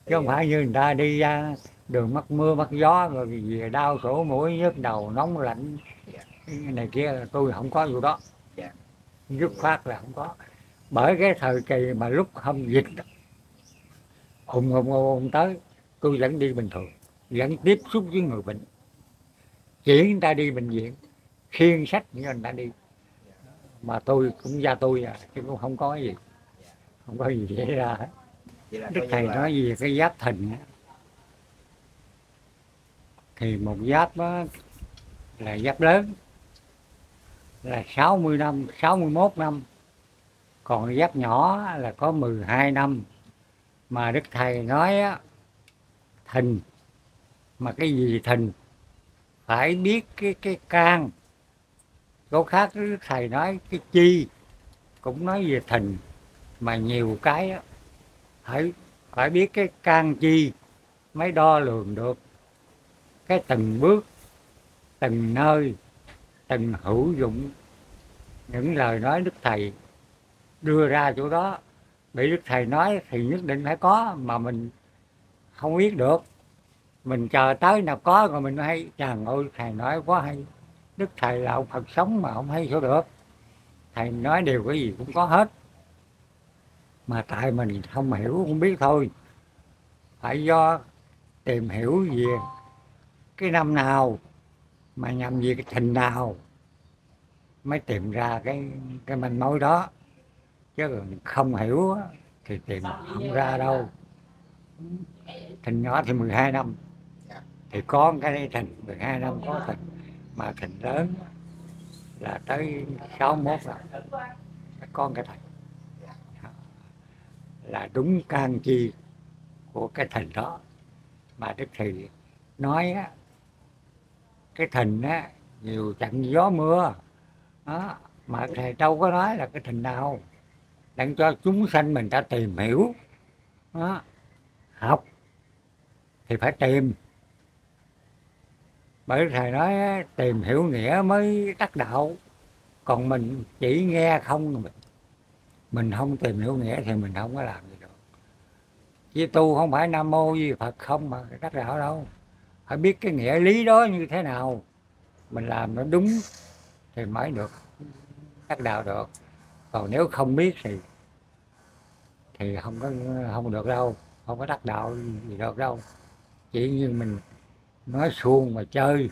chứ không phải như người ta đi ra đường mắc mưa mắc gió rồi về đau sổ mũi nhức đầu nóng lạnh dạ, này kia là tôi không có vụ đó, dạ, dứt thì khoát là không có. Bởi cái thời kỳ mà lúc không dịch ùng tới, tôi vẫn đi bình thường, vẫn tiếp xúc với người bệnh, chỉ người ta đi bệnh viện khiêng sách như người ta đi, mà tôi cũng ra tôi à, chứ cũng không có gì, dạ. không có gì xảy ra hết. Vậy là Đức coi như thầy là nói về cái giáp thìn á, thì một giáp đó là giáp lớn là 60 năm, 61 năm, còn giáp nhỏ là có 12 năm. Mà Đức Thầy nói á, thìn mà cái gì thìn phải biết cái can, có khác với Đức Thầy nói cái chi cũng nói về thìn, mà nhiều cái á, phải phải biết cái can chi mới đo lường được cái từng bước, từng nơi, từng hữu dụng. Những lời nói Đức Thầy đưa ra chỗ đó, bị Đức Thầy nói thì nhất định phải có, mà mình không biết được, mình chờ tới nào có rồi mình mới hay. Trời ơi, Thầy nói quá hay. Đức Thầy là ông Phật sống mà không hay sao được. Thầy nói điều cái gì cũng có hết, mà tại mình không hiểu không biết thôi. Phải do tìm hiểu về cái năm nào mà nhằm về cái thìn nào mới tìm ra cái manh mối đó, chứ còn không hiểu thì tìm không ra đâu. Thìn nhỏ thì 12 năm dạ, thì có cái thìn 12 năm có thìn, mà thìn lớn là tới 61 năm con cái thìn, dạ, là đúng can chi của cái thìn đó. Mà Đức Thầy nói á, cái thìn á nhiều trận gió mưa đó, mà Thầy đâu có nói là cái thìn nào, đang cho chúng sanh mình ta tìm hiểu đó. Học thì phải tìm, bởi Thầy nói á, tìm hiểu nghĩa mới đắc đạo, còn mình chỉ nghe không, mình không tìm hiểu nghĩa thì mình không có làm gì được. Chứ tu không phải Nam Mô Di Phật không mà đắc đạo đâu, phải biết cái nghĩa lý đó như thế nào, mình làm nó đúng thì mới được đắc đạo được. Còn nếu không biết thì không được đâu, không có đắc đạo gì được đâu, chỉ như mình nói suông mà chơi.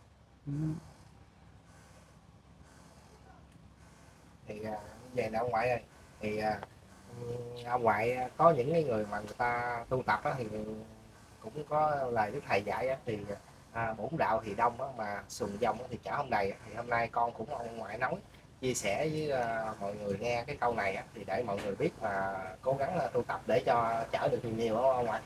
thì về nè ông ngoại ơi, thì ông ngoại có những cái người mà người ta tu tập á, thì cũng có lời Đức Thầy dạy á, thì bổn đạo thì đông á, mà sừng dông thì chả không đầy. Thì hôm nay con cũng ông ngoại nói chia sẻ với mọi người nghe cái câu này á, thì để mọi người biết mà cố gắng tu tập để cho chở được nhiều nhiều đó ông ngoại.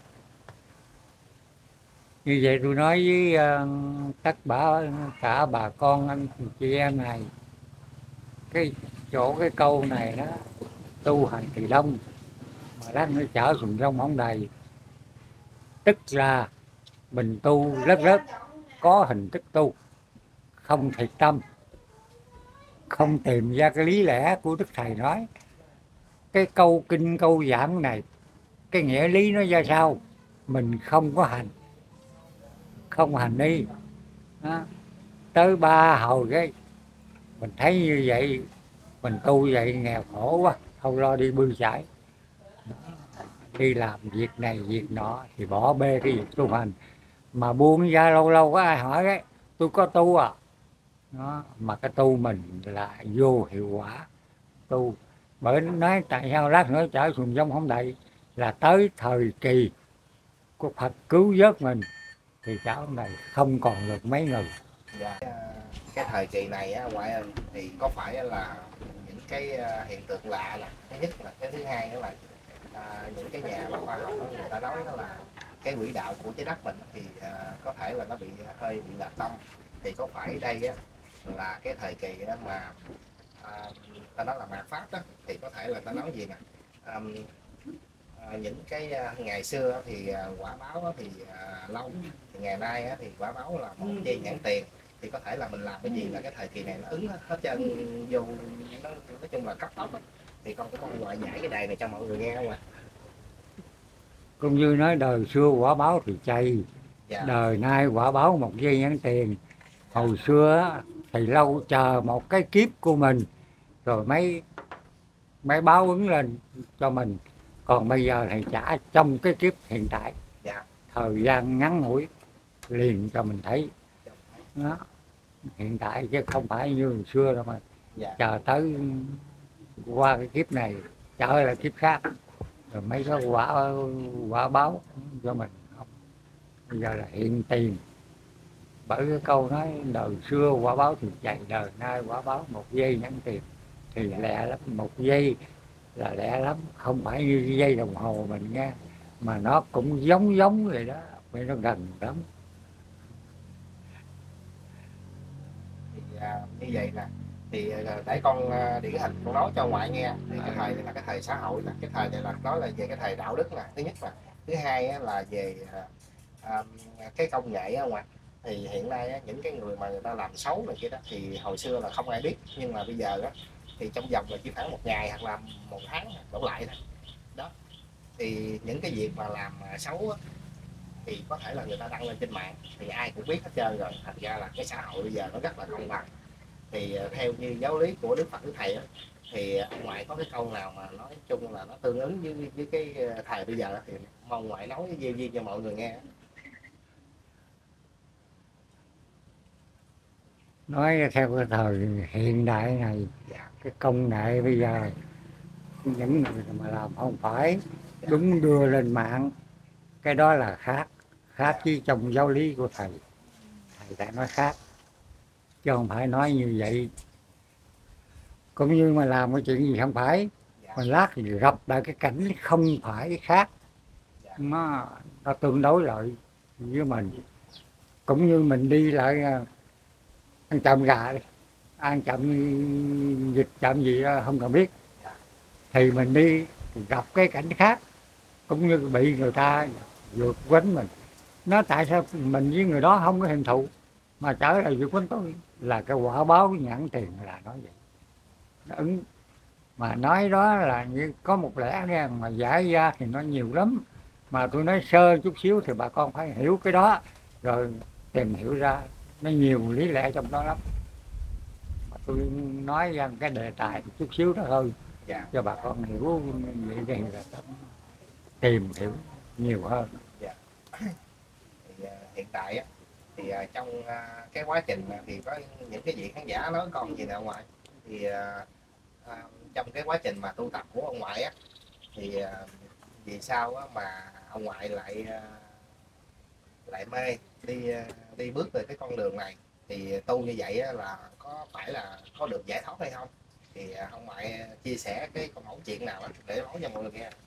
Như vậy tôi nói với tất cả bà con anh chị em này, cái cái câu này đó, tu hành thì đông mà lát nữa chở sùng rong không đầy, tức là mình tu rất rất có hình thức tu, không thiệt tâm, không tìm ra cái lý lẽ của Đức Thầy nói. Cái câu kinh câu giảng này, cái nghĩa lý nó ra sao, mình không có hành, không hành đi đó. Tới ba hồi cái mình thấy như vậy, mình tu vậy nghèo khổ quá, không lo đi bươn chải, đi làm việc này việc nọ thì bỏ bê cái việc tu hành, mà buông ra lâu lâu có ai hỏi cái tôi có tu à đó, mà cái tu mình là vô hiệu quả tu. Bởi nói tại sao lát nữa trở xuống giống không đầy, là tới thời kỳ của Phật cứu vớt mình thì cháu này không còn được mấy người. Dạ. Cái thời kỳ này á ngoại ơi, thì có phải là những cái hiện tượng lạ là thứ nhất, là cái thứ hai nữa là những cái nhà khoa học đó, người ta nói đó là cái quỹ đạo của trái đất mình thì có thể là nó bị hơi bị lệch tông. Thì có phải đây á là cái thời kỳ đó mà ta nói là mạt pháp đó, thì có thể là ta nói gì nè, những cái ngày xưa thì quả báo thì lâu, thì ngày nay thì quả báo là một chi nhãn tiền. Thì có thể là mình làm cái gì là cái thời kỳ này nó ứng hết trơn vô, nói chung là cấp tốc. Thì con có ngoại giải cái đề này cho mọi người nghe không ạ? cũng như nói đời xưa quả báo thì chay, Dạ. đời nay quả báo một giây nhắn tiền. Hồi xưa á, thì lâu chờ một cái kiếp của mình rồi mới mới báo ứng lên cho mình, còn bây giờ thì trả trong cái kiếp hiện tại. Dạ. Thời gian ngắn ngủi liền cho mình thấy đó, hiện tại chứ không phải như hồi xưa đâu mà. Dạ. Chờ tới qua cái kiếp này trở lại kiếp khác rồi mấy cái quả quả báo cho mình không. Bây giờ là hiện tiền, bởi cái câu nói đời xưa quả báo thì chạy, đời nay quả báo một giây nhắn tiền, thì lẹ lắm, một giây là lẹ lắm, không phải như giây đồng hồ mình nghe, mà nó cũng giống giống vậy đó, vậy nó gần lắm. Thì như vậy nè, thì để con điển hình con nói cho ngoại nghe. Thì cái thời này là cái thời xã hội nè, cái thời này là nói là về cái thời đạo đức nè, thứ nhất là, thứ hai á, là về cái công nghệ á ngoại. Thì hiện nay á, những cái người mà người ta làm xấu này kia đó thì hồi xưa là không ai biết, nhưng mà bây giờ á, thì trong vòng là chỉ khoảng một ngày hoặc là một tháng đổ lại thôi đó. Thì những cái việc mà làm xấu á, thì có thể là người ta đăng lên trên mạng thì ai cũng biết hết trơn rồi, thành ra là cái xã hội bây giờ nó rất là công bằng. Thì theo như giáo lý của Đức Phật Đức Thầy á, thì ông ngoại có cái câu nào mà nói chung là nó tương ứng với cái thời bây giờ đó, thì mong ngoại nói với duyên cho mọi người nghe. Nói theo cái thời hiện đại này, Dạ. cái công nghệ bây giờ những người mà làm không phải đúng đưa lên mạng, cái đó là khác, khác với trong giáo lý của thầy. Thầy đã nói khác chứ không phải nói như vậy. Cũng như mà làm cái chuyện gì không phải, mà lát thì gặp lại cái cảnh không phải khác, nó tương đối lại với mình. Cũng như mình đi lại ăn trộm gà đi, ăn trộm vịt trộm gì đó không cần biết, thì mình đi gặp cái cảnh khác cũng như bị người ta vượt quánh mình. Nó tại sao mình với người đó không có hình thù mà trở lại vượt quánh tôi, là cái quả báo nhãn tiền là nói vậy. Nó ứng, mà nói đó là như có một lẽ nghe, mà giải ra thì nó nhiều lắm, mà tôi nói sơ chút xíu thì bà con phải hiểu cái đó rồi tìm hiểu ra, nó nhiều lý lẽ trong đó lắm. Mà tôi nói ra cái đề tài chút xíu đó thôi. Dạ. Cho bà con hiểu vậy thì là tìm hiểu nhiều hơn. Dạ. Thì hiện tại á, thì trong cái quá trình thì có những cái vị khán giả nói con gì nè ông ngoại. Thì trong cái quá trình mà tu tập của ông ngoại á, thì vì sao á mà ông ngoại lại lại mê đi bước về cái con đường này, thì tu như vậy á, là có phải là có được giải thoát hay không? Thì ông ngoại chia sẻ cái con mẫu chuyện nào đó để nói cho mọi người nghe.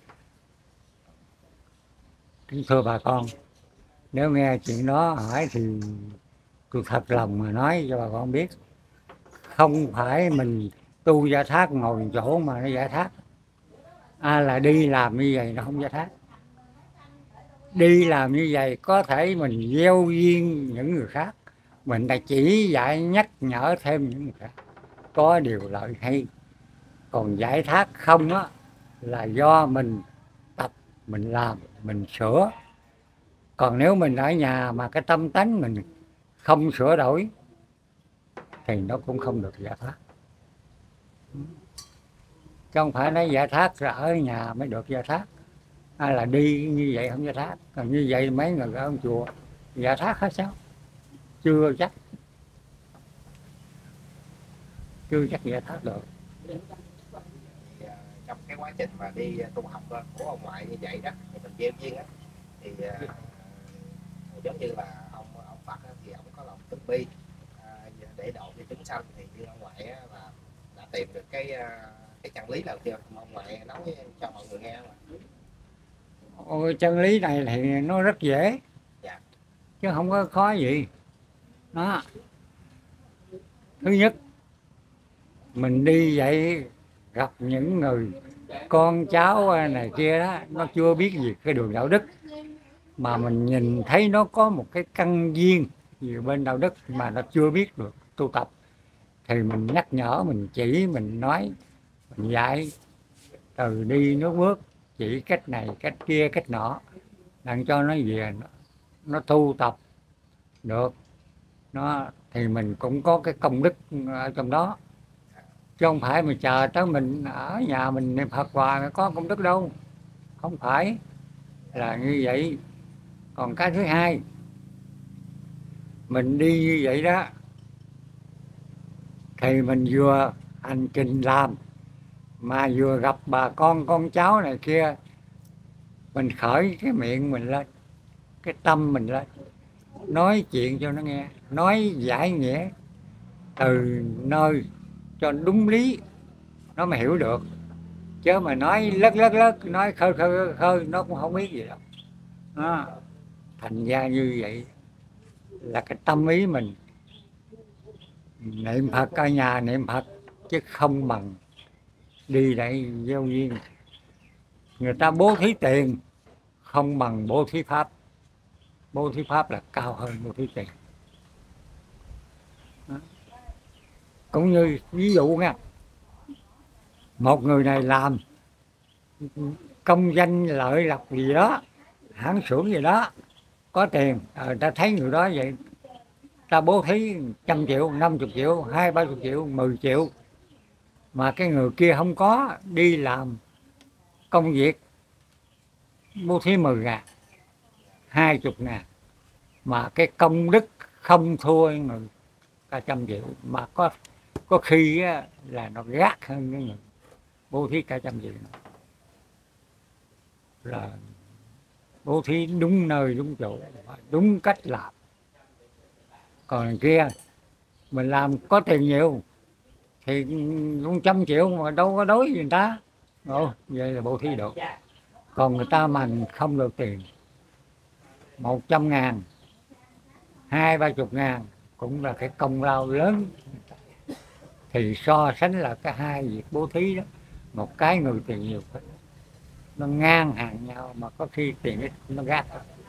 Kính thưa bà con, nếu nghe chuyện đó hỏi thì tôi thật lòng mà nói cho bà con biết, không phải mình tu giải thoát ngồi chỗ mà nó giải thoát, là đi làm như vậy nó không giải thoát. Đi làm như vậy có thể mình gieo duyên những người khác, mình đã chỉ dạy nhắc nhở thêm những người khác, có điều lợi hay. Còn giải thoát không á là do mình tập, mình làm, mình sửa. Còn nếu mình ở nhà mà cái tâm tánh mình không sửa đổi thì nó cũng không được giải thoát. Chứ không phải nói giải thoát là ở nhà mới được giải thoát, hay là đi như vậy không giải thoát. Còn như vậy mấy người ở ông chùa giải thoát hết sao? Chưa chắc, chưa chắc giải thoát được. Thì trong cái quá trình mà đi tu học của ông ngoại như vậy đó, thì mình gieo duyên á, thì giống như là ông Phật á, thì ông có lòng từ bi để độ cho chúng sanh. Thì như ông ngoại á, là đã tìm được cái chân lý nào chưa? Ông ngoại nói cho mọi người nghe mà. Ôi, chân lý này thì nó rất dễ. Dạ. Chứ không có khó gì đó. Thứ nhất, mình đi vậy gặp những người con cháu này kia đó, nó chưa biết gì cái đường đạo đức, mà mình nhìn thấy nó có một cái căn duyên gì bên đạo đức mà nó chưa biết được tu tập, thì mình nhắc nhở, mình chỉ, mình nói, mình dạy, từ đi nước bước, chỉ cách này cách kia cách nọ, đặng cho nó về nó tu tập được, nó thì mình cũng có cái công đức ở trong đó, chứ không phải mình chờ tới mình ở nhà mình niệm Phật hoài mới có công đức đâu, không phải là như vậy. Còn cái thứ hai, mình đi như vậy đó thì mình vừa hành trình làm mà vừa gặp bà con cháu này kia, mình khởi cái miệng mình lên, cái tâm mình lên, nói chuyện cho nó nghe, nói giải nghĩa từ nơi cho đúng lý nó mới hiểu được, chứ mà nói lất nói khơi nó cũng không biết gì đâu đó. Thành ra như vậy là cái tâm ý mình niệm Phật ở nhà niệm Phật, chứ không bằng đi đây gieo duyên. Người ta bố thí tiền không bằng bố thí pháp, bố thí pháp là cao hơn bố thí tiền đó. Cũng như ví dụ nha, một người này làm công danh lợi lộc gì đó, hãng xưởng gì đó, có tiền, ta thấy người đó vậy, ta bố thí 100 triệu, 50 triệu, 20-30 triệu, 10 triệu, mà cái người kia không có, đi làm công việc bố thí 10.000, 20.000, mà cái công đức không thua người cả 100 triệu, mà có khi á, là nó gác hơn cái người bố thí cả 100 triệu, là bố thí đúng nơi đúng chỗ, đúng cách làm. Còn kia mình làm có tiền nhiều thì cũng 100 triệu mà đâu có đối với người ta. Ồ, vậy là bố thí được. Còn người ta mà không được tiền, 100.000, 20-30 ngàn cũng là cái công lao lớn. Thì so sánh là cái hai việc bố thí đó, một cái người tiền nhiều, nó ngang hàng nhau, mà có khi tiền ít nó gác.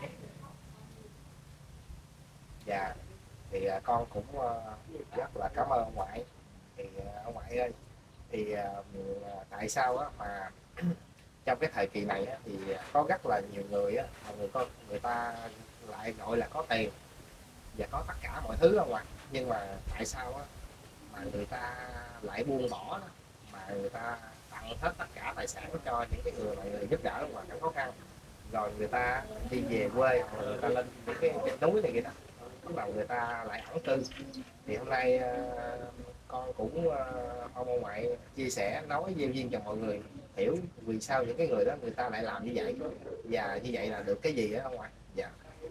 Dạ, thì con cũng rất là cảm ơn ông ngoại. Thì ông ngoại ơi, thì tại sao á mà trong cái thời kỳ này á, thì có rất là nhiều người á, người ta lại gọi là có tiền và có tất cả mọi thứ ông ngoại, nhưng mà tại sao á mà người ta lại buông bỏ đó, mà người ta tặng hết tất cả tài sản cho những cái người mà người giúp đỡ ở hoàn cảnh khó khăn, rồi người ta đi về quê hoặc là người ta lên những cái trên núi này kia đó, lúc đầu người ta lại ẩn cư. Thì hôm nay con cũng mong ông ngoại chia sẻ, nói gieo duyên cho mọi người hiểu vì sao những cái người đó người ta lại làm như vậy, và như vậy là được cái gì đó ông ngoại. Dạ.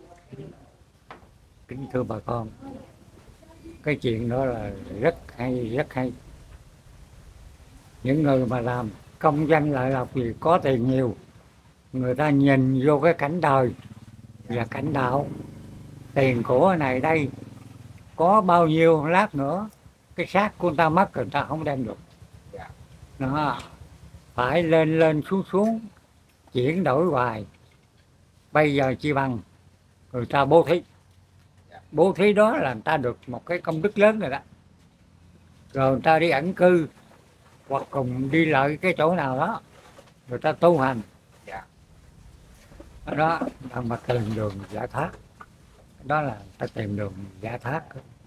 Kính thưa bà con, cái chuyện đó là rất hay, rất hay. Những người mà làm công danh lợi lộc gì có tiền nhiều, người ta nhìn vô cái cảnh đời và cảnh đạo, tiền của này đây có bao nhiêu, lát nữa cái xác của người ta mất người ta không đem được. Nó phải lên lên xuống, chuyển đổi hoài. Bây giờ chi bằng người ta bố thí, bố thí đó là người ta được một cái công đức lớn rồi đó. Rồi người ta đi ẩn cư hoặc cùng đi lại cái chỗ nào đó, người ta tu hành, đó là mà tìm đường giải thoát, đó là ta tìm đường giải thoát.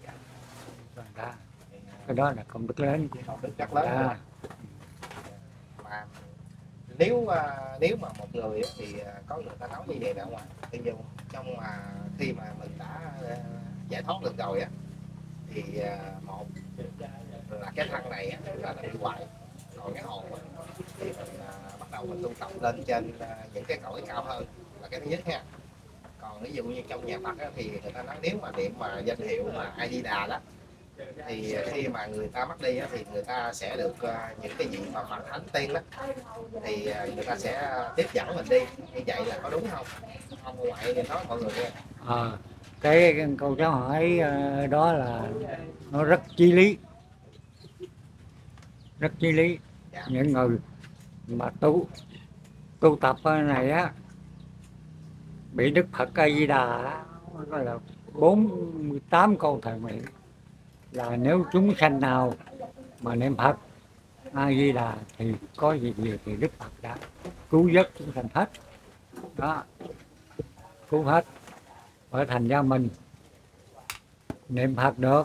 Cái đó là công đức lớn. Công đức rất lớn. Mà nếu mà một người thì có người ta nói như vậy nè ông ạ, bây giờ trong khi mà mình đã giải thoát được rồi á, thì một là cái thân này là bị hoại, còn cái hồn thì mình bắt đầu mình tu tập lên trên những cái cõi cao hơn, là cái thứ nhất ha. Còn ví dụ như trong nhà Phật á, thì người ta nói nếu mà niệm mà danh hiệu mà A Di Đà đó, thì khi mà người ta mất đi á, thì người ta sẽ được những cái vị mà Phật Thánh Tiên đó, thì người ta sẽ tiếp dẫn mình đi. Như vậy là có đúng không? Ông ngoại nói mọi người nghe. Cái câu cháu hỏi đó là nó rất chí lý, rất chí lý. Dạ. Những người mà tu tập này á, bị Đức Phật A Di Đà đó là 48 câu thờ nguyện, là nếu chúng sanh nào mà niệm Phật A Di Đà thì có việc gì thì Đức Phật đã cứu vớt chúng sanh hết đó. cứu hết. Ở thành ra mình niệm Phật được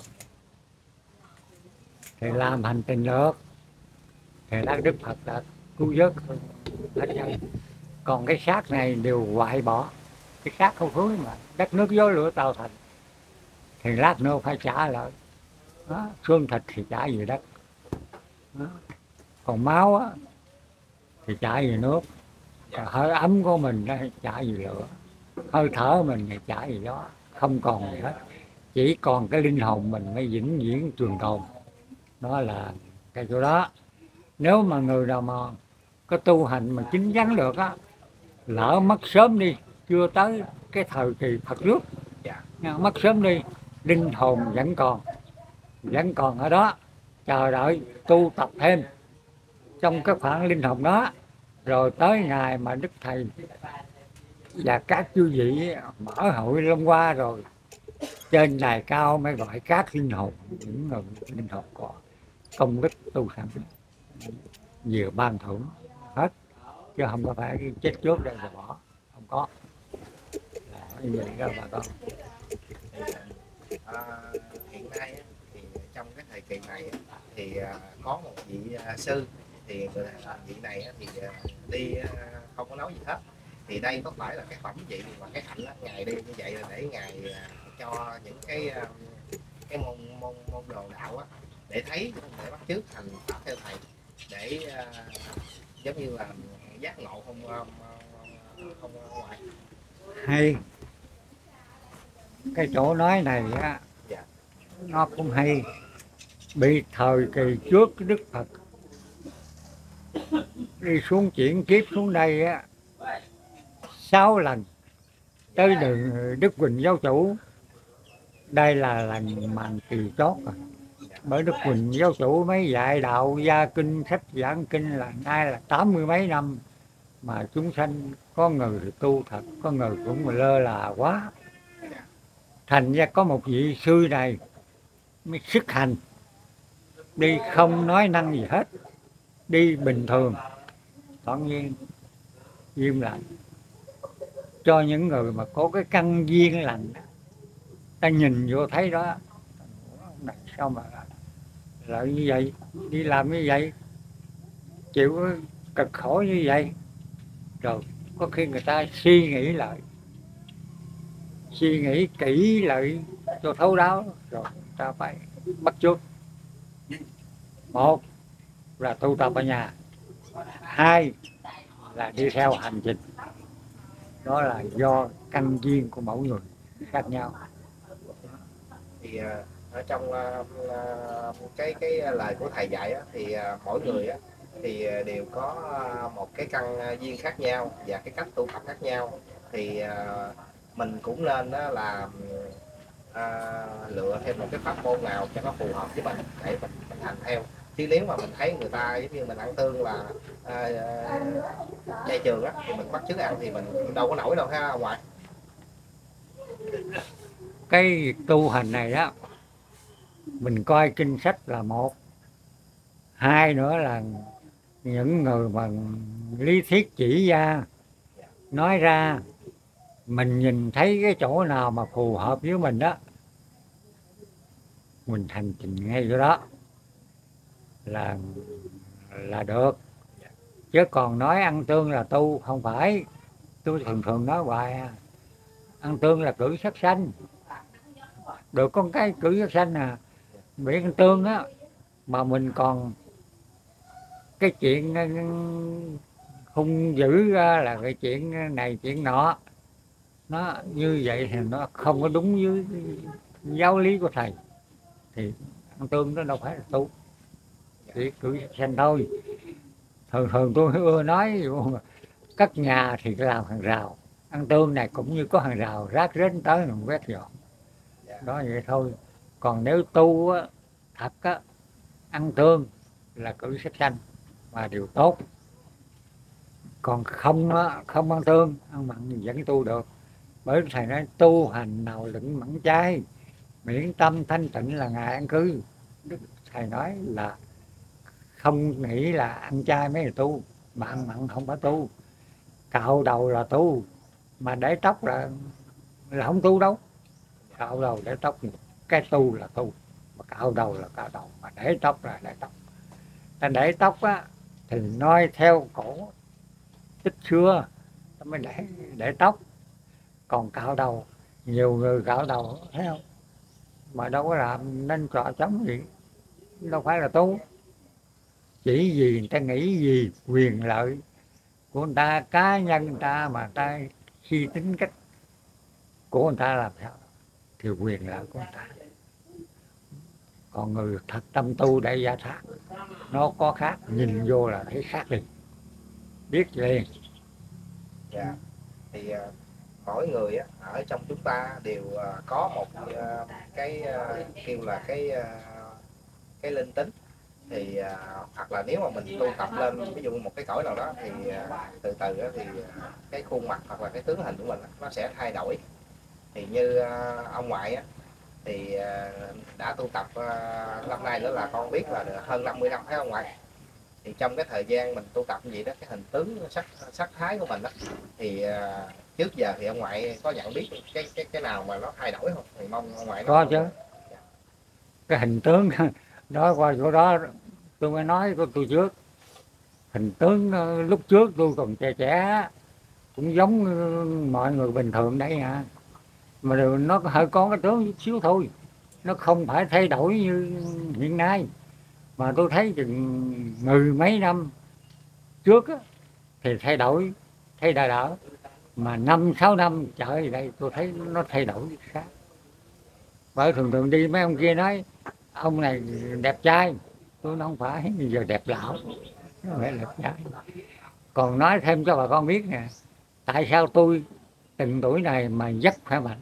thì làm hành trình được thì lá Đức Phật đã cứu vớt hết nhân. Còn cái xác này đều hoại bỏ, cái xác không khối mà đất nước gió lửa tạo thành thì lát nữa phải trả lại đó. Xương thịt thì trả về đất đó. Còn máu á, thì trả về nước, còn hơi ấm của mình đó trả về lửa, hơi thở mình thì trả về gió, không còn gì hết, chỉ còn cái linh hồn mình mới vĩnh viễn trường tồn. Đó là cái chỗ đó. Nếu mà người nào mà có tu hành mà chín chắn được á, lỡ mất sớm đi, chưa tới cái thời kỳ Phật trước, mất sớm đi, linh hồn vẫn còn ở đó, chờ đợi tu tập thêm trong cái khoảng linh hồn đó, rồi tới ngày mà Đức Thầy và các chư vị mở hội Long Hoa rồi trên đài cao mới gọi các linh hồn, những người linh hồn có công đức tu sanh vừa ban thưởng hết, chứ không có phải chết trước đây rồi bỏ, không có. Là như vậy đó bà con. Hiện nay á, thì trong cái thời kỳ này á, thì có một vị sư, thì vị này á, thì đi không có nói gì hết. Thì đây có phải là cái phẩm vị và cái hạnh á, ngài đi như vậy là để ngài cho những cái môn đồ đạo á, để thấy, để bắt chước thành pháp theo thầy, để giống như là giác ngộ không ngoại. Hay cái chỗ nói này á, Dạ. nó cũng hay. Bị thời kỳ trước Đức Phật đi xuống chuyển kiếp xuống đây á 6 lần tới đường Đức Quỳnh giáo chủ. Đây là lần màn kỳ chót rồi. Bởi Đức Quỳnh giáo chủ mới dạy đạo gia kinh, sách giảng kinh là nay là 80 mấy năm, mà chúng sanh có người tu thật, có người cũng lơ là quá. Thành ra có một vị sư này mới sức hành, đi không nói năng gì hết, đi bình thường, tự nhiên im lặng, cho những người mà có cái căn duyên lành ta nhìn vô thấy đó, sao mà lại như vậy, đi làm như vậy, chịu cực khổ như vậy. Rồi có khi người ta suy nghĩ lại, suy nghĩ kỹ lại cho thấu đáo, rồi ta phải bắt chước. Một là tu tập ở nhà, hai là đi theo hành trình. Đó là do căn duyên của mỗi người khác nhau. Thì ở trong cái lời của thầy dạy á, thì mỗi người á, thì đều có một cái căn duyên khác nhau và cái cách tu tập khác nhau. Thì mình cũng nên đó là lựa thêm một cái pháp môn nào cho nó phù hợp với mình để mình hành theo. Chứ nếu mà mình thấy người ta giống như mình ăn tương là chay trường á, thì mình bắt chước ăn thì mình đâu có nổi đâu ha ngoại. Cái việc tu hành này á, mình coi kinh sách là một, hai nữa là những người mà lý thuyết chỉ ra nói ra, mình nhìn thấy cái chỗ nào mà phù hợp với mình đó, mình hành trình ngay chỗ đó là được. Chứ còn nói ăn tương là tu không phải. Tôi thường nói hoài ăn tương là cử sát sanh, được con cái cử sát sanh à. Miệng ăn tương á mà mình còn cái chuyện hung dữ ra là cái chuyện này chuyện nọ, nó như vậy thì nó không có đúng với giáo lý của thầy, thì ăn tương nó đâu phải là tu, chỉ cử sát sanh thôi. Thường tôi ưa nói cất nhà thì làm hàng rào, ăn tương này cũng như có hàng rào, rác rến tới mình quét dọn, đó vậy thôi. Còn nếu tu á, thật á, ăn tương là cử sát sanh mà điều tốt. Còn không á, không ăn tương, ăn mặn thì vẫn tu được. Bởi thầy nói tu hành nào lựng mặn chay, miễn tâm thanh tịnh là ngài an cư. Thầy nói là không nghĩ là ăn chay mới là tu, mà ăn mặn không phải tu. Cạo đầu là tu, mà để tóc là không tu đâu. Cạo đầu để tóc, cái tu là tu, mà cạo đầu là cạo đầu, mà để tóc là để tóc. Ta để tóc á thì nói theo cổ tích xưa ta mới để tóc. Còn cạo đầu, nhiều người cạo đầu thấy không, mà đâu có làm nên trò chống gì, đâu phải là tu. Chỉ vì người ta nghĩ gì quyền lợi của người ta, cá nhân người ta mà người ta khi tính cách của người ta làm sao thì quyền lợi của người ta. Còn người thật tâm tu để giải thoát, nó có khác, nhìn vô là thấy khác liền, biết liền. Dạ. Thì mỗi người á, ở trong chúng ta đều có một cái kêu là cái linh tính. Thì hoặc là nếu mà mình tu tập lên ví dụ một cái cõi nào đó thì từ từ á, thì cái khuôn mặt hoặc là cái tướng hình của mình á, nó sẽ thay đổi. Thì như ông ngoại á, thì đã tu tập năm nay nữa là con biết là được hơn 50 năm thấy ông ngoại. Thì trong cái thời gian mình tu tập như vậy đó, cái hình tướng sắc thái của mình đó, thì trước giờ thì ông ngoại có nhận biết cái nào mà nó thay đổi không? Thì mong ông ngoại Có nói. chứ, cái hình tướng đó qua chỗ đó tôi mới nói của tôi trước. Hình tướng lúc trước tôi còn trẻ trẻ cũng giống mọi người bình thường đấy hả, mà nó hơi có cái tướng chút xíu thôi, nó không phải thay đổi như hiện nay. Mà tôi thấy chừng mười mấy năm trước á, thì thay đổi, thay đà đỡ. Mà 5 6 năm trở về đây tôi thấy nó thay đổi khác. Bởi thường thường đi mấy ông kia nói ông này đẹp trai, tôi nói không phải, bây giờ đẹp lão, nó phải đẹp trai. Còn nói thêm cho bà con biết nè, tại sao tôi từng tuổi này mà rất khỏe mạnh,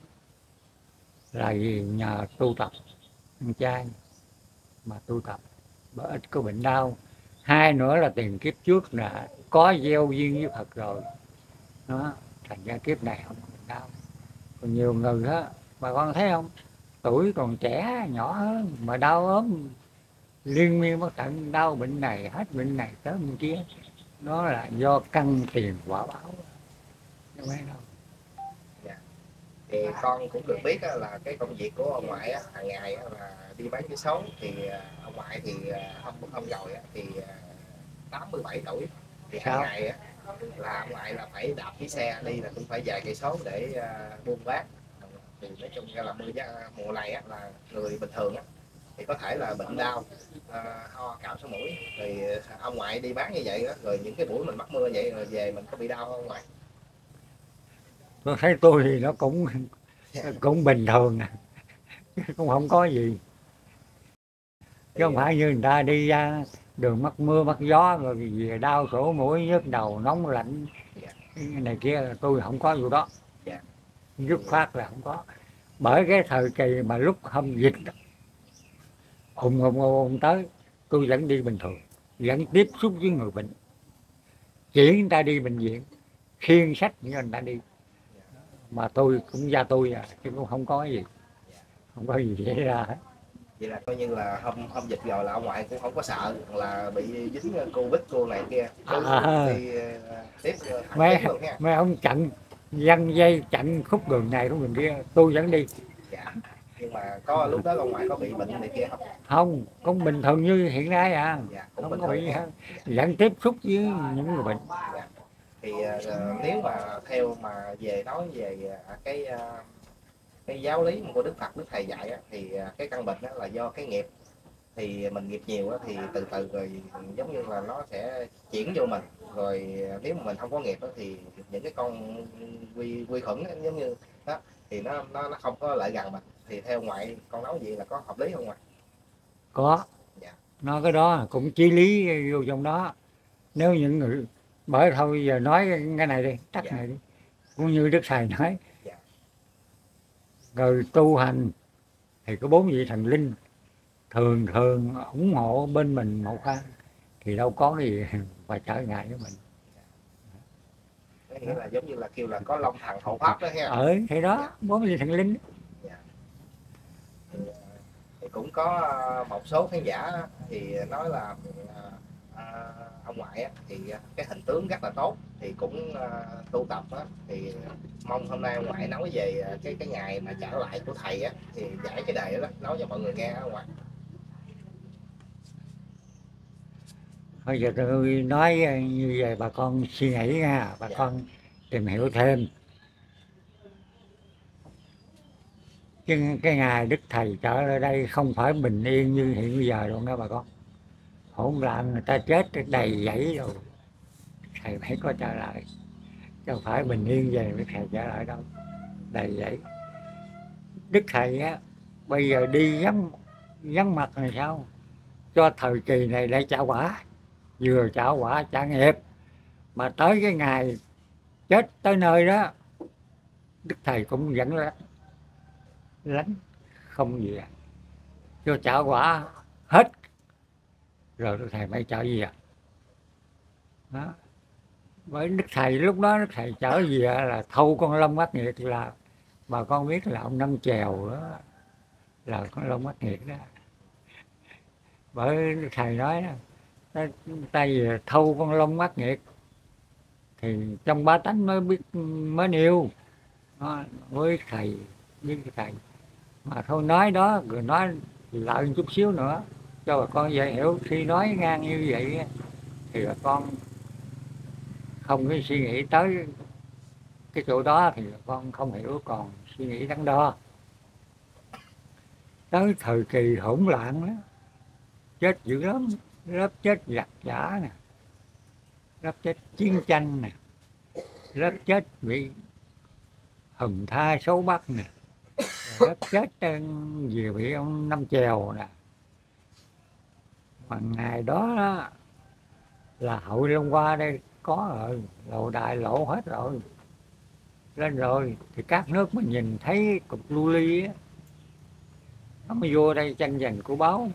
là vì nhờ tu tập, ăn chay mà tu tập, bởi ít có bệnh đau. Hai nữa là tiền kiếp trước là có gieo duyên với Phật rồi đó, thành ra kiếp này không có bệnh đau. Còn nhiều người á, bà con thấy không, tuổi còn trẻ nhỏ hơn mà đau ốm liên miên bất tận, đau bệnh này hết bệnh này tới bệnh kia, đó là do căn tiền quả báo, không phải đâu. Dạ. Thì con cũng được biết là cái công việc của ông ngoại hàng ngày là đi bán vé số. Thì ông ngoại thì hôm rồi thì 87 tuổi. Thì hàng Sao ngày là ông ngoại là phải đạp cái xe đi là cũng phải vài cây số để buôn bán. Thì nói chung ra là mùa này là người bình thường thì có thể là bệnh đau, ho cảm số mũi. Thì ông ngoại đi bán như vậy rồi những cái buổi mình mắc mưa vậy rồi về mình có bị đau không ngoại? tôi thấy tôi thì nó cũng cũng bình thường à, cũng không có gì, chứ không Thì phải như người ta đi ra đường mắc mưa mắc gió rồi về đau sổ mũi nhức đầu nóng lạnh dạ, này kia, là tôi không có vụ đó, dạ, dứt khoát là không có. Bởi cái thời kỳ mà lúc không dịch ùn tới, tôi vẫn đi bình thường, vẫn tiếp xúc với người bệnh, chuyển người ta đi bệnh viện, khiêng sách cho người ta đi, mà tôi cũng ra tôi à, chứ cũng không có gì, không có gì xảy ra hết. vậy là coi như là hôm dịch rồi là ông ngoại cũng không có sợ là bị dính Covid cô này kia, cứ đi tiếp thẳng mấy tiến luôn nha. mấy ông chặn giăng dây, chặn khúc đường này khúc đường kia, tôi vẫn đi. Dạ. Nhưng mà có lúc đó ông ngoại có bị bệnh này kia không? Không, cũng bình thường như hiện nay à, Dạ, cũng bình không có thường bị ha. hết, vẫn tiếp xúc với những người bệnh. Dạ. Thì nếu mà theo mà về nói về cái giáo lý của Đức Phật, Đức Thầy dạy thì cái căn bệnh là do cái nghiệp. Thì mình nghiệp nhiều thì từ từ rồi giống như là nó sẽ chuyển vô mình. Rồi nếu mà mình không có nghiệp thì những cái con vi khuẩn giống như đó thì nó không có lại gần mình. Thì theo ngoại con nói gì là có hợp lý không ngoại? Có, Dạ. nói cái đó cũng chí lý vô trong đó. Nếu những người, bởi thôi giờ nói cái này đi, tắt Dạ. này đi, cũng như Đức Thầy nói, Dạ. rồi tu hành thì có 4 vị thần linh thường thường ủng hộ bên mình một ha, thì đâu có cái gì phải trở ngại với mình. Có nghĩa là giống như là kêu là có long thần hộ pháp đó ha. Ở thế đó, Dạ. 4 vị thần linh. Dạ. Thì cũng có một số khán giả thì nói là ông ngoại á, thì cái hình tướng rất là tốt, thì cũng tu tập á, thì mong hôm nay ông ngoại nói về cái ngày mà trở lại của thầy á, thì giải cái đề đó nói cho mọi người nghe á ông ngoại. Bây giờ tôi nói như vậy bà con suy nghĩ nha, bà Dạ. con tìm hiểu thêm. Chứ cái ngày Đức Thầy trở lại đây không phải bình yên như hiện bây giờ luôn đó bà con. Hỗn loạn, người ta chết đầy dẫy rồi, Thầy phải có trở lại. Chứ không phải bình yên về với Thầy trở lại đâu, đầy dẫy. Đức Thầy á, bây giờ đi vắng mặt này sao? Cho thời kỳ này để trả quả, vừa trả quả trả nghiệp, mà tới cái ngày chết tới nơi đó, Đức Thầy cũng vẫn lánh không gì à. Cho trả quả hết rồi Đức Thầy mới trở về đó. Với Đức Thầy lúc đó Đức Thầy trở về là thâu con Long Mắt Nghiệt, là bà con biết là ông Năm Chèo đó, là con Long Mắt Nghiệt đó. Bởi Đức Thầy nói đó, tay về thâu con Long Mắt Nghiệt thì trong ba tánh mới biết mới yêu đó, với Thầy với Thầy. Mà thôi nói đó rồi nói lại một chút xíu nữa cho bà con dễ hiểu. Khi nói ngang như vậy thì bà con không có suy nghĩ tới cái chỗ đó thì bà con không hiểu, còn suy nghĩ đắn đo. Tới thời kỳ hỗn loạn đó, chết dữ lắm, lớp chết giặc giả nè, lớp chết chiến tranh nè, lớp chết bị hùm tha xấu bắt nè, lớp chết vì bị ông Năm Chèo nè. Mà ngày đó, đó là Hội Long Hoa đây có rồi, lộ đại lộ hết rồi, lên rồi thì các nước mới nhìn thấy cục lưu ly á, nó mới vô đây tranh giành của báo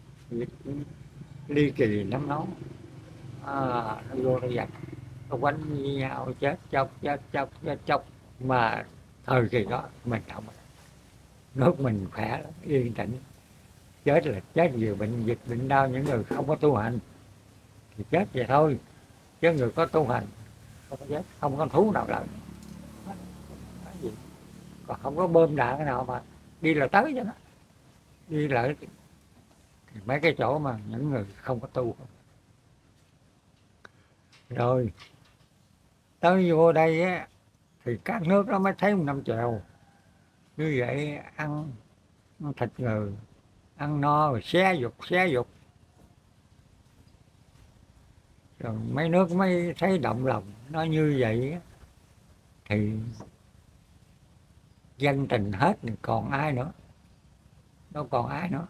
ly kỳ lắm nó. Nó vô đây giành, nó quánh với nhau chết chóc chết chóc chết chóc. Mà thời kỳ đó mình không, nước mình khỏe lắm, yên tĩnh. Chết là chết vì bệnh dịch bệnh đau, những người không có tu hành thì chết vậy thôi, chứ người có tu hành không có chết, không có thú nào làm gì. Còn không có bơm đạn cái nào mà đi là tới cho nó đi lại thì mấy cái chỗ mà những người không có tu. Rồi tới vô đây á thì các nước đó mới thấy một Năm Chèo như vậy, ăn thịt người, ăn no rồi xé dục rồi mấy nước mới thấy động lòng. Nó như vậy á, thì dân tình hết thì còn ai nữa, đâu còn ai nữa.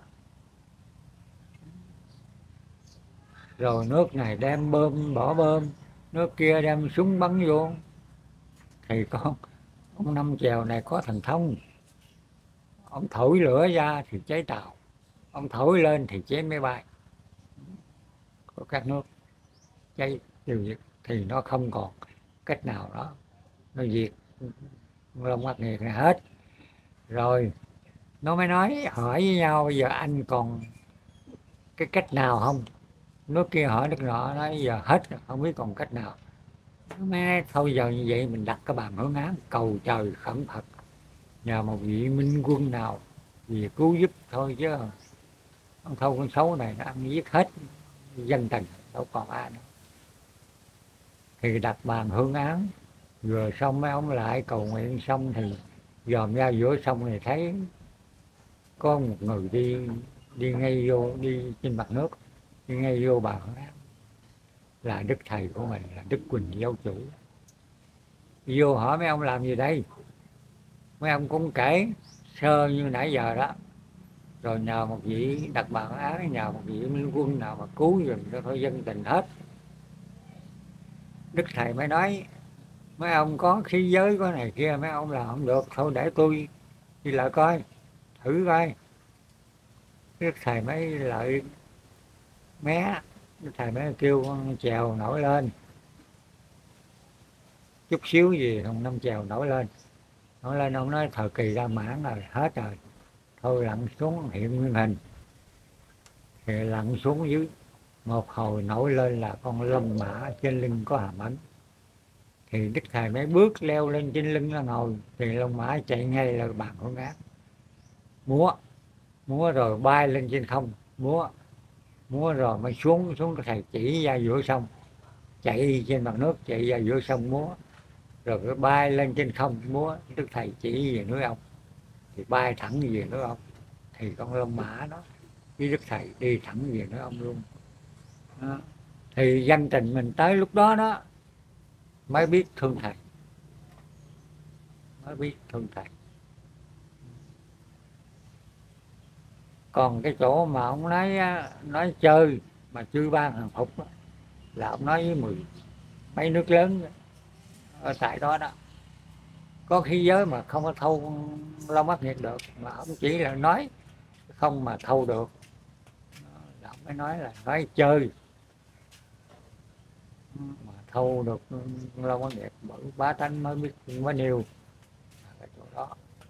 Rồi nước này đem bơm bỏ bơm, nước kia đem súng bắn vô, thì con ông Năm Chèo này có thần thông. Ông thổi lửa ra thì cháy tàu, ông thổi lên thì cháy máy bay. Có các nước cháy đều diệt, thì nó không còn cách nào đó nó diệt Long Mắt Nghiệt này hết. Rồi nó mới nói hỏi với nhau bây giờ anh còn cái cách nào không? Nước kia hỏi nước nọ, nói giờ hết không biết còn cách nào. Nó mới nói thôi giờ như vậy mình đặt cái bàn hưởng án cầu trời khẩn Phật, nhờ một vị minh quân nào vì cứu giúp thôi, chứ ông thâu con xấu này nó ăn giết hết dân tình, đâu còn ai nữa. Thì đặt bàn hương án rồi xong mấy ông lại cầu nguyện xong thì dòm ra giữa sông này thấy có một người đi ngay vô, đi trên mặt nước, đi ngay vô bàn hương án, là Đức Thầy của mình, là Đức Quỳnh Giáo Chủ. Vô hỏi mấy ông làm gì đây, mấy ông cũng kể sơ như nãy giờ đó, rồi nhờ một vị đặt bàn án, nhờ một vị minh quân nào mà cứu giùm cho thôi dân tình hết. Đức Thầy mới nói mấy ông có khí giới có này kia, mấy ông làm không được, thôi để tôi đi lại coi, thử coi. Đức Thầy mới lại mé, Đức Thầy mới kêu con Chèo nổi lên, chút xíu gì thằng Năm Chèo nổi lên ông nói thời kỳ ra mãn rồi, hết rồi, thôi lặn xuống hiện nguyên hình. Thì lặn xuống dưới một hồi nổi lên là con lông mã trên lưng có hàm ấn, thì Đức Thầy mới bước leo lên trên lưng nó ngồi, thì lông mã chạy ngay là bàn con ác, múa múa rồi bay lên trên không, múa múa rồi mới xuống xuống. Đức Thầy chỉ ra giữa sông, chạy trên mặt nước, chạy ra giữa sông múa, rồi cái bay lên trên không múa. Đức Thầy chỉ về núi ông thì bay thẳng về núi ông, thì con lông mã đó với Đức Thầy đi thẳng về núi ông luôn đó. Thì dân tình mình tới lúc đó đó mới biết thương Thầy, mới biết thương Thầy. Còn cái chỗ mà ông nói chơi mà chưa ban hàng phục đó, là ông nói với 10 mấy nước lớn ở tại đó đó, có khí giới mà không có thâu Long Mắt Nghiệt được, mà ông chỉ là nói không mà thâu được. Là ông mới nói là nói chơi mà thâu được Long Mắt Nghiệt, bởi bá tánh mới biết mới nêu cái chỗ đó.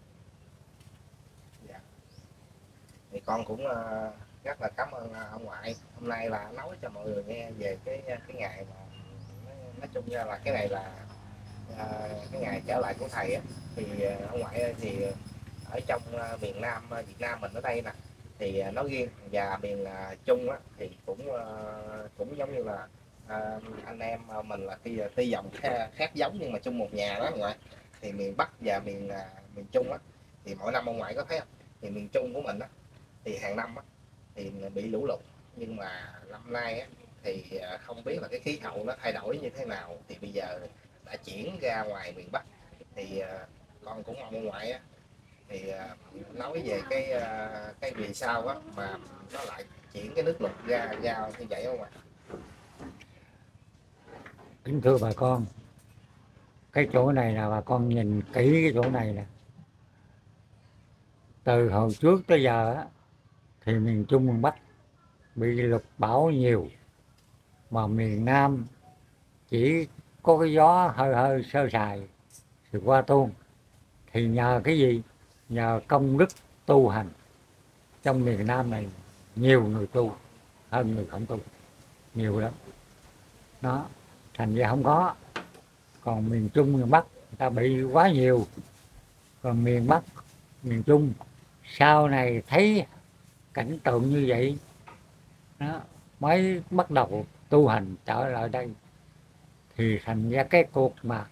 Dạ. Thì con cũng rất là cảm ơn ông ngoại hôm nay là nói cho mọi người nghe về cái ngày mà nói chung ra là cái này là cái ngày trở lại của thầy á. Thì ông ngoại ơi, thì ở trong miền Nam Việt Nam mình ở đây nè, thì nói riêng và miền Trung á, thì cũng giống như là anh em mình là tuy dòng khác giống nhưng mà chung một nhà đó ông ngoại. Thì miền Bắc và miền Trung á, thì mỗi năm ông ngoại có thấy không, thì miền Trung của mình á, thì hàng năm á, thì bị lũ lụt, nhưng mà năm nay á, thì không biết là cái khí hậu nó thay đổi như thế nào, thì bây giờ đã chuyển ra ngoài miền Bắc. Thì con cũng mong ông ngoại á, thì nói về cái vì sao á mà nó lại chuyển cái nước lụt ra như vậy không ạ? Kính thưa bà con, cái chỗ này là bà con nhìn kỹ cái chỗ này nè, từ hồi trước tới giờ á, thì miền Trung miền Bắc bị lụt bão nhiều, mà miền Nam chỉ có cái gió hơi hơi sơ sài thì qua tuôn. Thì nhờ cái gì? Nhờ công đức tu hành. Trong miền Nam này nhiều người tu hơn người không tu, nhiều lắm đó, thành ra không có. Còn miền Trung miền Bắc người ta bị quá nhiều, còn miền Bắc miền Trung sau này thấy cảnh tượng như vậy đó, mới bắt đầu tu hành trở lại đây. Thì thành ra cái cuộc mà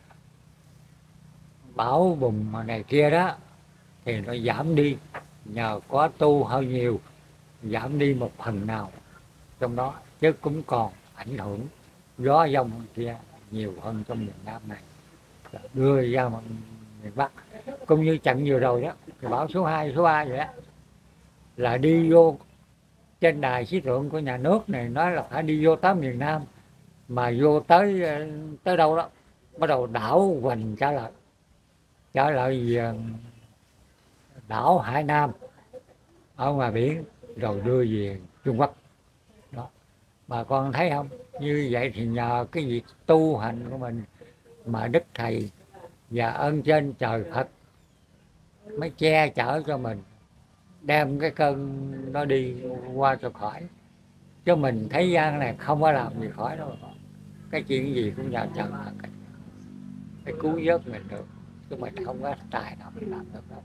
bão bùng mà này kia đó thì nó giảm đi, nhờ có tu hơi nhiều, giảm đi một phần nào trong đó, chứ cũng còn ảnh hưởng gió giông kia nhiều hơn trong miền Nam này, đưa ra miền Bắc. Cũng như trận vừa rồi đó, thì bão số 2, số 3 vậy đó, là đi vô trên đài khí tượng của nhà nước này nói là phải đi vô tới miền Nam, mà vô tới đâu đó bắt đầu đảo hoành trở lại về đảo Hải Nam ở ngoài biển, rồi đưa về Trung Quốc đó. Bà con thấy không, như vậy thì nhờ cái việc tu hành của mình mà Đức Thầy và ơn trên trời Phật mới che chở cho mình, đem cái cơn nó đi qua cho khỏi. Chứ mình thế gian này không có làm gì khỏi đâu, cái chuyện gì cũng nhờ trời Phật phải cứu vớt mình được, chứ mình không có tài nào mình làm được đâu.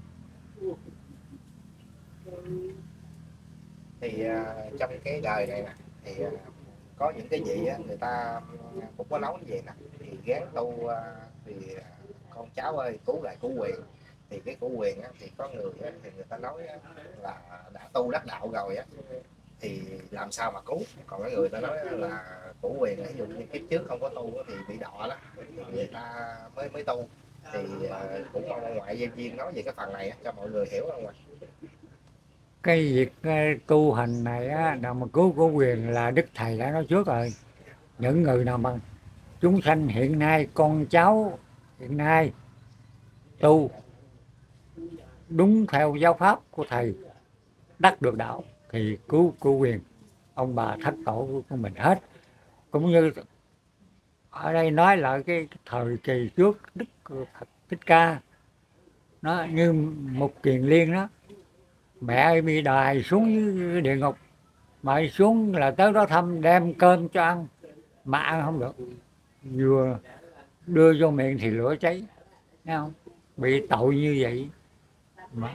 Thì trong cái đời này nè, thì có những cái gì á, người ta cũng có nói như vậy nè, thì gán tu thì con cháu ơi cứu lại cứu quyền. Thì cái cứu quyền á, thì có người á, thì người ta nói á, là đã tu đắc đạo rồi á thì làm sao mà cứu. Còn cái người ta nói là cứu quyền, ví dụ như kiếp trước không có tu thì bị đọa đó, thì người ta mới tu. Thì cũng mong ông ngoại Giang Viên nói về cái phần này á, cho mọi người hiểu không ạ? Cái việc tu hành này á, nào mà cứu của quyền là Đức Thầy đã nói trước rồi. Những người nào bằng chúng sanh hiện nay, con cháu hiện nay tu đúng theo giáo pháp của Thầy, đắc được đạo thì cứu quyền ông bà thất tổ của mình hết. Cũng như ở đây nói lại cái thời kỳ trước Đức Phật Thích Ca, nó như một kiền liên đó, mẹ bị đày xuống dưới địa ngục mà đi xuống là tới đó thăm đem cơm cho ăn mà ăn không được, vừa đưa vô miệng thì lửa cháy, thấy không, bị tội như vậy. Mà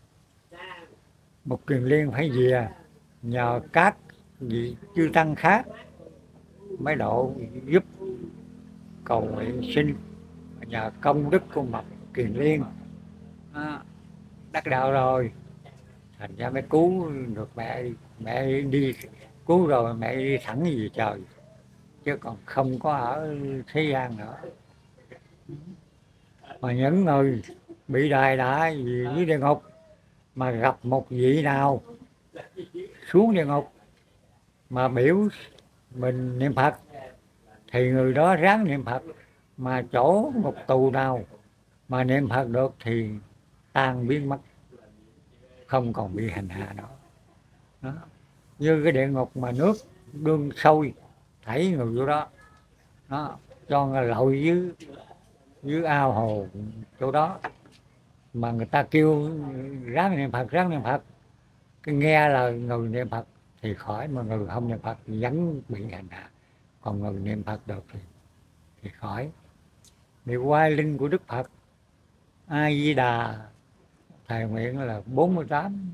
một Kiền Liên phải về nhờ các vị chư tăng khác mới độ giúp cầu nguyện sinh, nhờ công đức của Mộc Kiền Liên đắc đạo rồi, thành ra mới cứu được mẹ. Mẹ đi cứu rồi mẹ đi thẳng về trời, chứ còn không có ở thế gian nữa. Mà những người bị đày đã dưới địa ngục mà gặp một vị nào xuống địa ngục mà biểu mình niệm Phật thì người đó ráng niệm Phật, mà chỗ ngục tù nào mà niệm Phật được thì tan biến mất, không còn bị hành hạ nữa. Đó. Như cái địa ngục mà nước đương sôi thảy người vô đó, đó cho lội dưới ao hồ chỗ đó, mà người ta kêu ráng niệm Phật, ráng niệm Phật, cái nghe là người niệm Phật thì khỏi, mà người không niệm Phật thì vẫn bị hành hạ. Còn người niệm Phật được thì khỏi. Thì oai linh của Đức Phật A Di Đà thầy nguyện là 48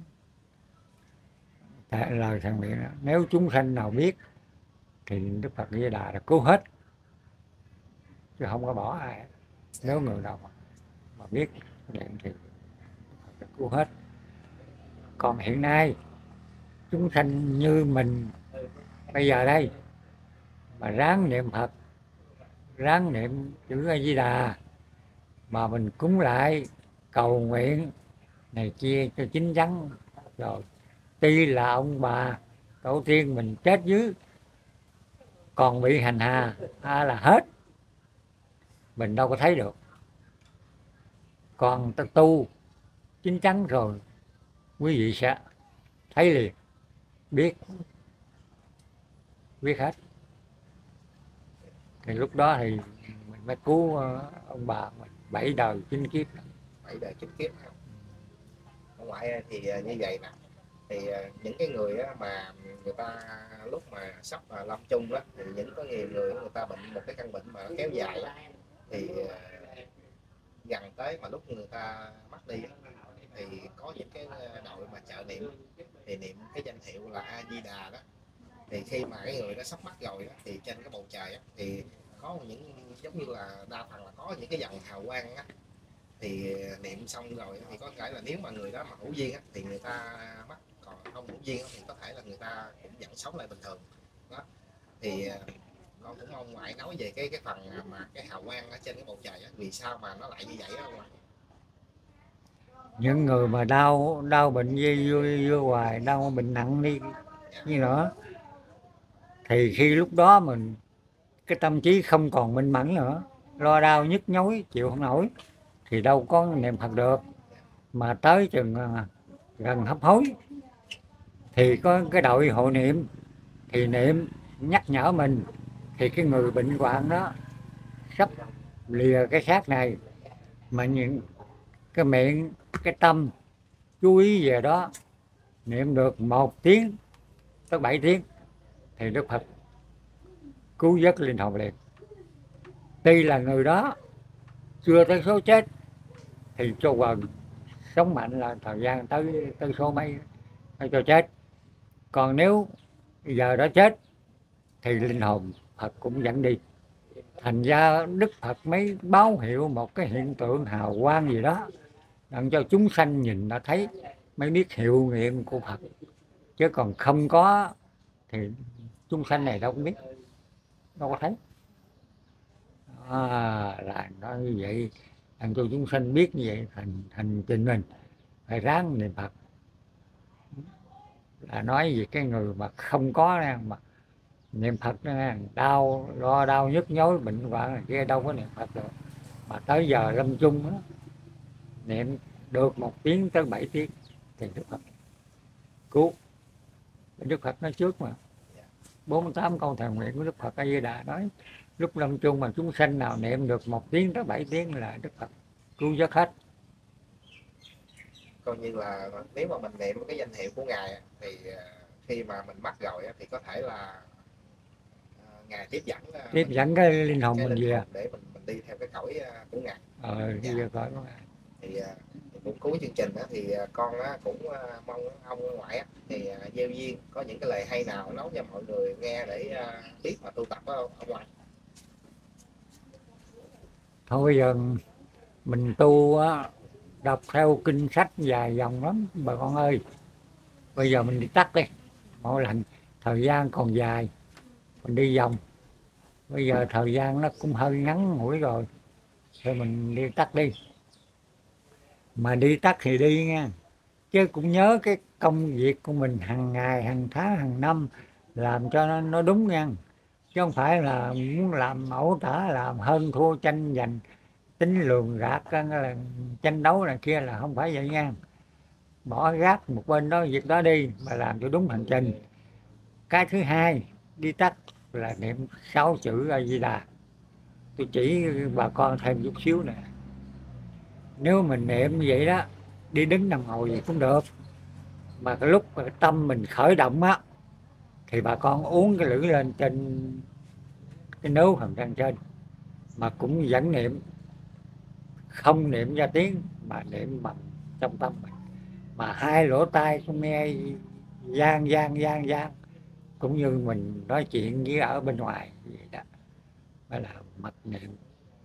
lời thầy nguyện đó. Nếu chúng sanh nào biết thì Đức Phật A Di Đà là cứu hết, chứ không có bỏ ai. Nếu người nào mà biết niệm thì cứu hết. Còn hiện nay chúng sanh như mình bây giờ đây mà ráng niệm Phật, ráng niệm chữ A Di Đà, mà mình cúng lại cầu nguyện này kia cho chín chắn rồi, tuy là ông bà tổ tiên mình chết dưới còn bị hành hạ là hết, mình đâu có thấy được. Còn ta tu chín chắn rồi quý vị sẽ thấy liền, biết hết. Thì lúc đó thì mình mới cứu ông bà mình 7 đời 9 kiếp. 7 đời 9 kiếp. Ở ngoại thì như vậy nè, thì những cái người mà người ta lúc mà sắp lâm chung đó, thì những có nhiều người ta bệnh một cái căn bệnh mà nó kéo dài đó, thì gần tới mà lúc người ta mất đi thì có những cái đội mà trợ niệm, thì niệm cái danh hiệu là A Di Đà đó, thì khi mà cái người nó sắp mất rồi đó, thì trên cái bầu trời đó, thì có những giống như là đa phần là có những cái dòng hào quang á, thì niệm xong rồi thì có thể là nếu mà người đó mà hữu duyên á, thì người ta mất, còn không hữu duyên á, thì có thể là người ta cũng vẫn sống lại bình thường đó. Thì con cũng mong ngoại nói về cái phần mà cái hào quang ở trên cái bầu trời á, vì sao mà nó lại như vậy đó. Những người mà đau bệnh vô hoài, đau bệnh nặng đi như nữa, thì khi lúc đó mình cái tâm trí không còn minh mẫn nữa, lo đau nhức nhối chịu không nổi, thì đâu có niệm Phật được. Mà tới chừng gần hấp hối thì có cái đội hộ niệm, thì niệm nhắc nhở mình, thì cái người bệnh hoạn đó sắp lìa cái xác này, mà những cái miệng cái tâm chú ý về đó, niệm được 1 tiếng tới 7 tiếng thì Đức Phật cứu vớt linh hồn liền. Tuy là người đó chưa tới số chết thì cho quần sống mạnh là thời gian tới số mấy cho chết. Còn nếu giờ đó chết thì linh hồn Phật cũng dẫn đi. Thành ra Đức Phật mới báo hiệu một cái hiện tượng hào quang gì đó, đặng cho chúng sanh nhìn đã thấy, mới biết hiệu nghiệm của Phật. Chứ còn không có thì chúng sanh này đâu có biết, đâu có thấy. Là nói như vậy, đặng cho chúng sanh biết như vậy, thành trình mình phải ráng niệm Phật. Là nói về cái người mà không có mà niệm Phật đau lo đau nhức nhối bệnh hoạn kia đâu có niệm Phật được. Mà tới giờ lâm chung đó, niệm được 1 tiếng tới 7 tiếng thì Đức Phật cứu. Đức Phật nói trước mà, 48 câu thề nguyện của Đức Phật A Di Đà nói lúc lâm chung mà chúng sanh nào niệm được 1 tiếng tới 7 tiếng là Đức Phật cứu vớt hết. Coi như là nếu mà mình niệm cái danh hiệu của ngài thì khi mà mình mắc rồi á, thì có thể là ngài tiếp dẫn tiếp dẫn cái linh hồn cái mình linh về. hồn để mình đi theo cái cõi của ngài. Bây Dạ. giờ coi Thì cũng cuối chương trình á, thì con cũng mong ông ngoại á, thì gieo duyên có những cái lời hay nào nói cho mọi người nghe để biết mà tu tập đó ông ngoại. thôi bây giờ mình tu á, đọc theo kinh sách dài dòng lắm bà con ơi. Bây giờ mình đi tắt đi, mỗi lần thời gian còn dài mình đi vòng, bây giờ thời gian nó cũng hơi ngắn ngủi rồi, thôi mình đi tắt đi. Mà đi tắt thì đi nha, chứ cũng nhớ cái công việc của mình hàng ngày hàng tháng hàng năm, làm cho nó đúng nha, chứ không phải là muốn làm ẩu tả, làm hơn thua tranh giành, tính lường gạt là tranh đấu này kia, là không phải vậy nha. Bỏ gác một bên đó việc đó đi mà làm cho đúng hành trình. Cái thứ hai đi tắt là niệm 6 chữ A Di Đà. Tôi chỉ bà con thêm chút xíu nè, nếu mình niệm như vậy đó, đi đứng nằm ngồi gì cũng được, mà cái lúc mà cái tâm mình khởi động á, thì bà con uống cái lưỡi lên trên cái nướu hàm răng trên, mà cũng vẫn niệm, không niệm ra tiếng mà niệm bằng trong tâm mình, mà hai lỗ tai cũng nghe gian gian gian gian, cũng như mình nói chuyện với ở bên ngoài vậy đó, mới là mật niệm.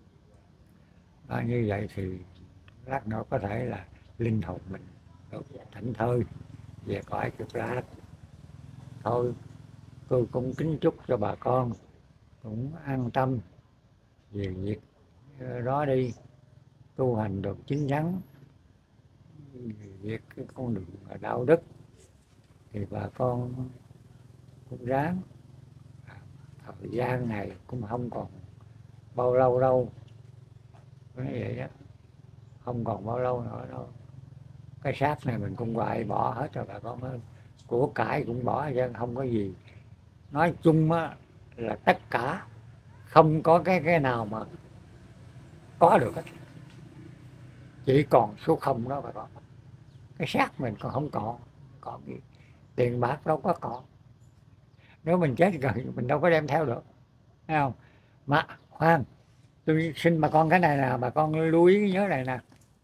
Như vậy thì lát nữa có thể là linh hồn mình được thảnh thơi về cõi cực lạc. Thôi tôi cũng kính chúc cho bà con cũng an tâm về việc đó đi, tu hành được chính chắn, việc cái con đường đạo đức thì bà con cũng ráng. Thời gian này cũng không còn bao lâu đâu, nói vậy đó, không còn bao lâu nữa đâu. Cái xác này mình cũng hoài bỏ hết rồi bà con ơi, của cải cũng bỏ chứ không có gì. Nói chung á là tất cả, không có cái nào mà có được hết, chỉ còn số không đó bà con. Cái xác mình còn không còn gì, tiền bạc đâu có còn, nếu mình chết rồi mình đâu có đem theo được, thấy không? Mà khoan, tôi xin bà con cái này là bà con lưu ý nhớ này nè,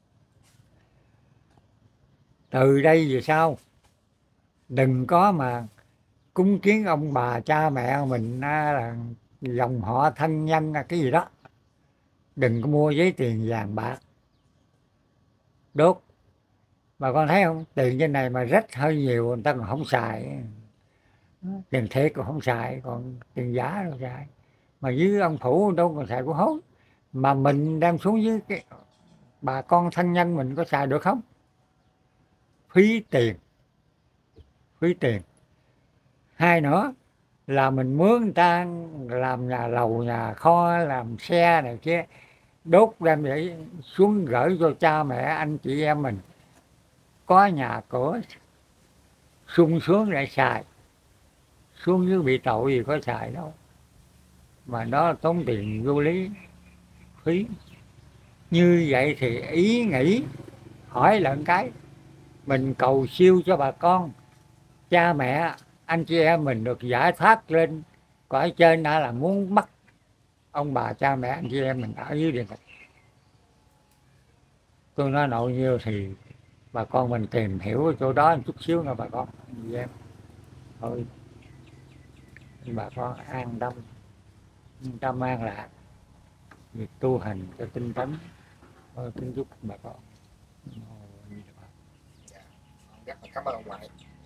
từ đây về sau đừng có mà cúng kiến ông bà cha mẹ mình là dòng họ thân nhân cái gì đó, đừng có mua giấy tiền vàng bạc đốt. Bà con thấy không, tiền trên này mà rất hơi nhiều người ta còn không xài, tiền thiệt còn không xài, còn tiền giả đâu xài, mà với ông phủ đâu còn xài của hốt, mà mình đem xuống với cái bà con thân nhân mình có xài được không? Phí tiền, phí tiền. Hai nữa là mình mướn người ta làm nhà lầu nhà kho, làm xe này kia, đốt đem vậy xuống gửi cho cha mẹ anh chị em mình có nhà cửa sung sướng để xài, xuống dưới bị tội gì có xài đâu, mà đó tốn tiền vô lý, phí. Như vậy thì ý nghĩ hỏi lại cái, mình cầu siêu cho bà con cha mẹ anh chị em mình được giải thoát lên cõi trên, đã là muốn bắt ông bà cha mẹ anh chị em mình ở dưới địa ngục. Tôi nói nội nhiêu thì bà con mình tìm hiểu ở chỗ đó một chút xíu nha bà con anh chị em. Thôi bà con an tâm an lạc việc tu hành cho tinh tấn. Thôi kính chúc bà con. Dạ. Rất là cảm ơn ông ngoại.